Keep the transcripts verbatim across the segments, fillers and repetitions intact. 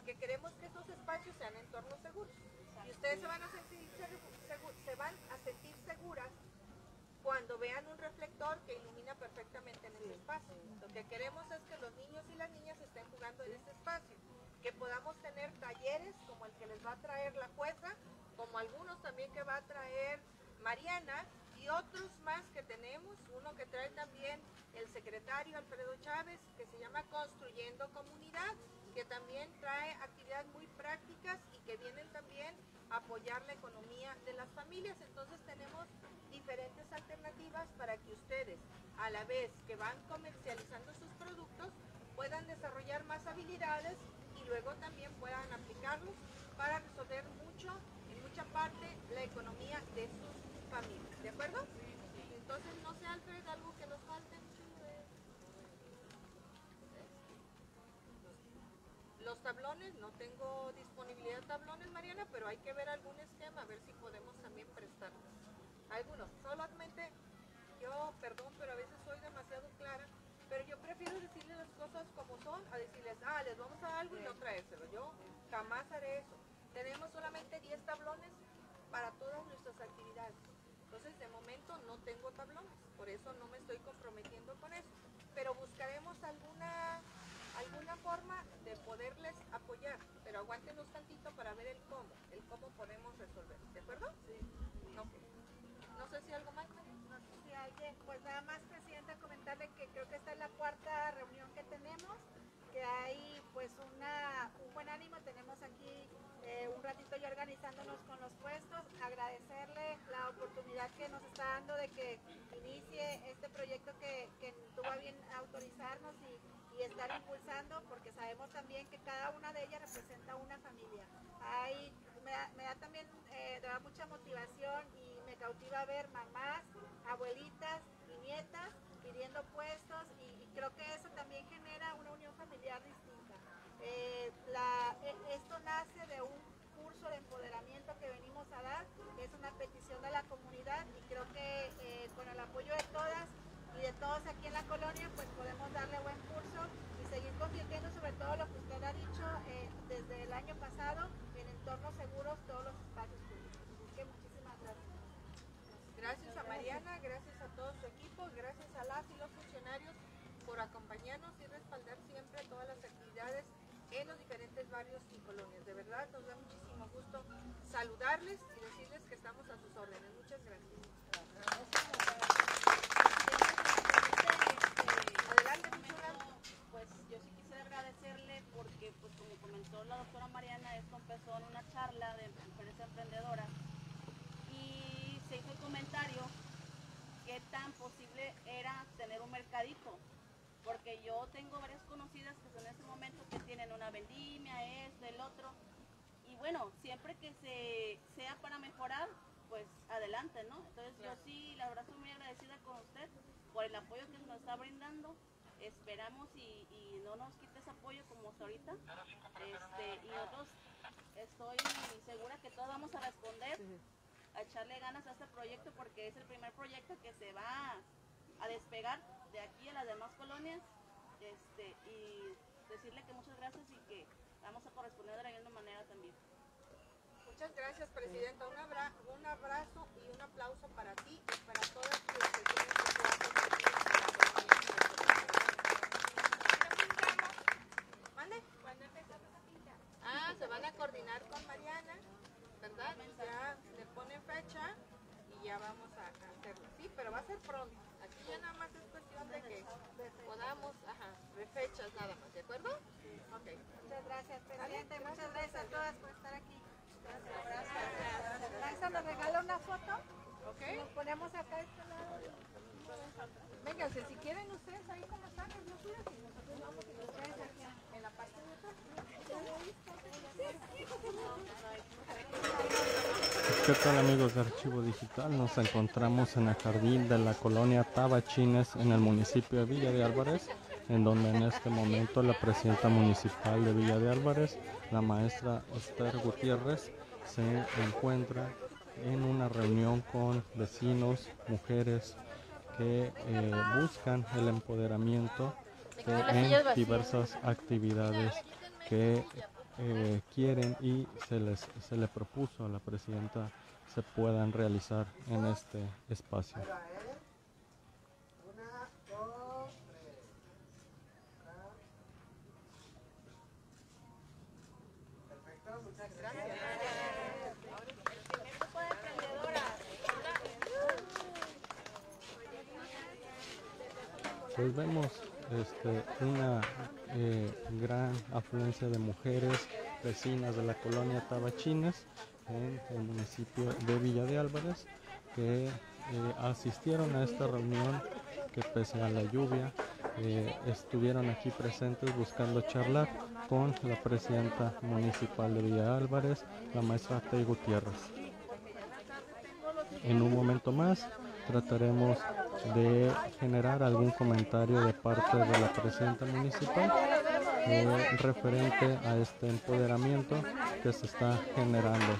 porque queremos que esos espacios sean entornos seguros. Y ustedes se van a sentir, se van a sentir seguras cuando vean un reflector que ilumina perfectamente en ese espacio. Lo que queremos es que los niños y las niñas estén jugando en ese espacio, que podamos tener talleres como el que les va a traer la jueza, como algunos también que va a traer Mariana y otros más que tenemos, uno que trae también el secretario Alfredo Chávez, que se llama Construyendo Comunidad, que también trae actividades muy prácticas y que vienen también a apoyar la economía de las familias. Entonces tenemos diferentes alternativas para que ustedes, a la vez que van comercializando sus productos, puedan desarrollar más habilidades y luego también puedan aplicarlos para resolver mucho, en mucha parte, la economía de sus familias. ¿De acuerdo? Entonces, no sé, Alfred, algo que nos falte. Los tablones, no tengo disponibilidad de tablones, Mariana, pero hay que ver algún esquema, a ver si podemos también prestarlos. Algunos, solamente, yo, perdón, pero a veces soy demasiado clara, pero yo prefiero decirles las cosas como son, a decirles, ah, les vamos a dar algo y no traérselo. Yo jamás haré eso. Tenemos solamente diez tablones para todas nuestras actividades. Entonces, de momento no tengo tablones, por eso no me estoy comprometiendo con eso. Pero buscaremos alguna, alguna forma de poderles apoyar, pero aguántenos tantito para ver el cómo, el cómo podemos resolver. ¿De acuerdo? Sí. No, no sé si algo más. No sé si alguien, pues nada más, Presidenta, comentarle que creo que esta es la cuarta reunión que tenemos, que hay pues una, un buen ánimo, tenemos aquí eh, un ratito ya organizándonos con los puestos, agradecerle la oportunidad que nos está dando de que inicie este proyecto que, que tuvo a bien autorizarnos y, y estar impulsando, porque sabemos también que cada una de ellas representa una familia. Hay, me, da, me da también eh, da mucha motivación y me cautiva ver mamás, abuelitas y nietas pidiendo puestos y, y creo que eso también genera una unión familiar distinta. Eh, la, esto nace de un curso de empoderamiento que venimos a dar, que es una petición de la comunidad y creo que eh, con el apoyo de todas y de todos aquí en la colonia pues podemos darle buen curso y seguir convirtiendo sobre todo lo que usted ha dicho eh, desde el año pasado en entornos seguros todos los espacios públicos. Así que muchísimas gracias. Gracias a Mariana, gracias a todo su equipo, gracias a las y los funcionarios por acompañarnos y respaldar siempre todas las actividades en los diferentes barrios y colonias. De verdad, nos da muchísimo gusto saludarles y decirles que estamos a sus órdenes. Muchas gracias. Adelante, pues yo sí quisiera agradecerle porque, pues como comentó la doctora Mariana, esto empezó en una charla de empresa emprendedora y se hizo el comentario qué tan posible era tener un mercadito, porque yo tengo varias conocidas que son en ese momento que tienen una vendimia, esto, el otro, y bueno, siempre que se sea para mejorar, pues adelante, ¿no? Entonces yo sí, la verdad, estoy muy agradecida con usted por el apoyo que nos está brindando. Esperamos y, y no nos quite ese apoyo como hasta ahorita. Este, y nosotros estoy segura que todos vamos a responder, a echarle ganas a este proyecto porque es el primer proyecto que se va a despegar de aquí a las demás colonias. Este, y decirle que muchas gracias y que vamos a corresponder de la misma manera también. Muchas gracias, Presidenta. Un, abra un abrazo y un aplauso para ti y para todas las personas que tú haces aquí en la colonia. ¿Mande? ¿Cuándo empezamos a pintar? Ah, se van a coordinar con Mariana, ¿verdad? Ya le ponen fecha y ya vamos a hacerlo. Sí, pero va a ser pronto. Aquí ya nada más es cuestión de que podamos, ajá, de fechas nada más, ¿de acuerdo? Ok. Muchas gracias, Presidente. Muchas gracias a todas por estar aquí. Gracias. Gracias. Lanza nos regala una foto. Ok. Nos ponemos acá a este lado. Vénganse, si quieren ustedes ahí como están, no cuidan, y nosotros vamos y ustedes aquí en la parte de atrás. ¿Qué tal, amigos de Archivo Digital? Nos encontramos en el jardín de la colonia Tabachines en el municipio de Villa de Álvarez, en donde en este momento la presidenta municipal de Villa de Álvarez, la maestra Esther Gutiérrez, se encuentra en una reunión con vecinos, mujeres que eh, buscan el empoderamiento de, en diversas actividades que eh, quieren y se les se le propuso a la presidenta se puedan realizar en este espacio. Pues vemos este, una eh, gran afluencia de mujeres vecinas de la colonia Tabachines en el municipio de Villa de Álvarez que eh, asistieron a esta reunión que pese a la lluvia eh, estuvieron aquí presentes buscando charlar con la presidenta municipal de Villa de Álvarez, la maestra Tei Gutiérrez. En un momento más trataremos de generar algún comentario de parte de la presidenta municipal eh, referente a este empoderamiento que se está generando.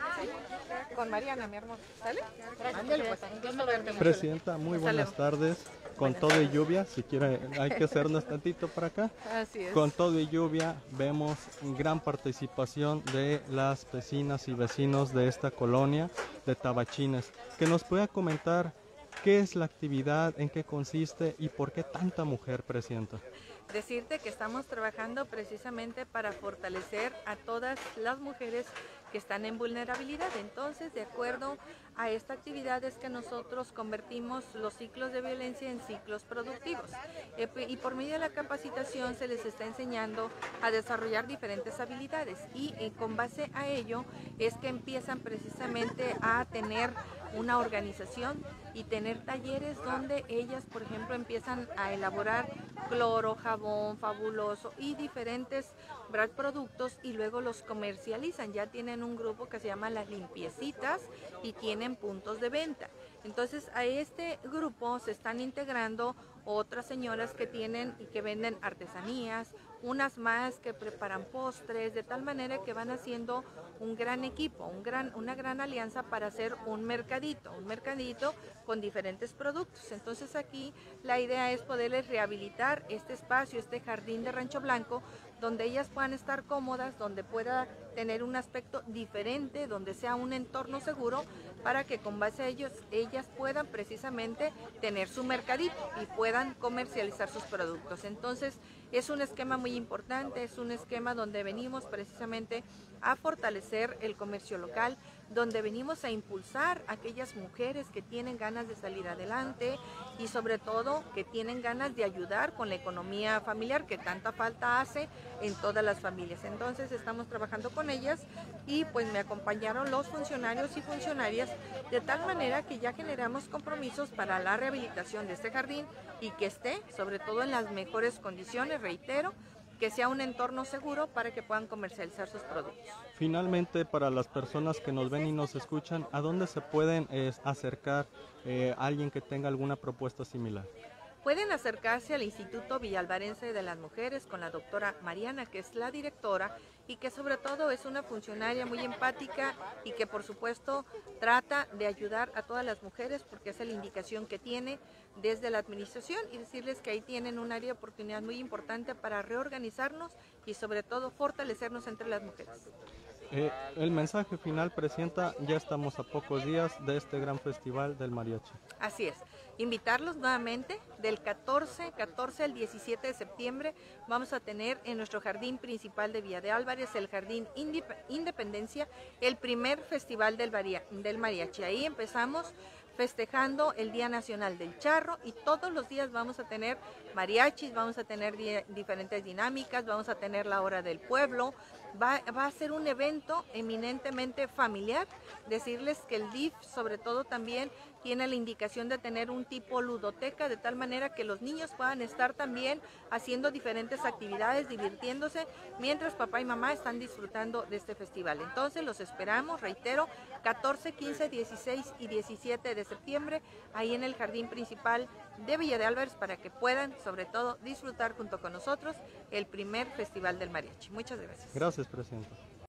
Con Mariana, mi hermosa. ¿Sale? Ándale, pues, un gusto verte. Presidenta, muy buenas tardes. Con todo y lluvia, si quiere, hay que hacernos tantito para acá. Así es. Con todo y lluvia, vemos gran participación de las vecinas y vecinos de esta colonia de Tabachines. Que nos pueda comentar qué es la actividad, en qué consiste y por qué tanta mujer, presidenta. Decirte que estamos trabajando precisamente para fortalecer a todas las mujeres que están en vulnerabilidad. Entonces, de acuerdo a esta actividad es que nosotros convertimos los ciclos de violencia en ciclos productivos. Eh, y por medio de la capacitación se les está enseñando a desarrollar diferentes habilidades y eh, con base a ello es que empiezan precisamente a tener una organización y tener talleres donde ellas, por ejemplo, empiezan a elaborar cloro, jabón, fabuloso y diferentes ¿verdad? productos y luego los comercializan. Ya tienen un grupo que se llama Las Limpiecitas y tienen puntos de venta. Entonces a este grupo se están integrando otras señoras que tienen y que venden artesanías, unas más que preparan postres, de tal manera que van haciendo un gran equipo, un gran, una gran alianza para hacer un mercadito, un mercadito con diferentes productos. Entonces aquí la idea es poderles rehabilitar este espacio, este jardín de Rancho Blanco, donde ellas puedan estar cómodas, donde pueda tener un aspecto diferente, donde sea un entorno seguro, para que con base a ellos, ellas puedan precisamente tener su mercadito y puedan comercializar sus productos. Entonces, es un esquema muy importante, es un esquema donde venimos precisamente a fortalecer el comercio local, donde venimos a impulsar a aquellas mujeres que tienen ganas de salir adelante y sobre todo que tienen ganas de ayudar con la economía familiar que tanta falta hace en todas las familias. Entonces estamos trabajando con ellas y pues me acompañaron los funcionarios y funcionarias de tal manera que ya generamos compromisos para la rehabilitación de este jardín y que esté sobre todo en las mejores condiciones, reitero, que sea un entorno seguro para que puedan comercializar sus productos. Finalmente, para las personas que nos ven y nos escuchan, ¿a dónde se pueden eh, acercar eh, alguien que tenga alguna propuesta similar? Pueden acercarse al Instituto Villalvarense de las Mujeres con la doctora Mariana, que es la directora y que sobre todo es una funcionaria muy empática y que por supuesto trata de ayudar a todas las mujeres porque esa es la indicación que tiene desde la administración y decirles que ahí tienen un área de oportunidad muy importante para reorganizarnos y sobre todo fortalecernos entre las mujeres. Eh, el mensaje final, presidenta, ya estamos a pocos días de este gran festival del mariachi. Así es, invitarlos nuevamente del catorce, catorce al diecisiete de septiembre vamos a tener en nuestro jardín principal de Villa de Álvarez, el Jardín Independencia, el primer festival del, del mariachi. Ahí empezamos festejando el Día Nacional del Charro y todos los días vamos a tener mariachis, vamos a tener diferentes dinámicas, vamos a tener la hora del pueblo. Va, va a ser un evento eminentemente familiar, decirles que el D I F sobre todo también tiene la indicación de tener un tipo ludoteca de tal manera que los niños puedan estar también haciendo diferentes actividades, divirtiéndose, mientras papá y mamá están disfrutando de este festival. Entonces los esperamos, reitero, catorce, quince, dieciséis y diecisiete de septiembre, ahí en el jardín principal de Villa de Álvarez para que puedan sobre todo disfrutar junto con nosotros el primer festival del mariachi. Muchas gracias. Gracias, presidenta.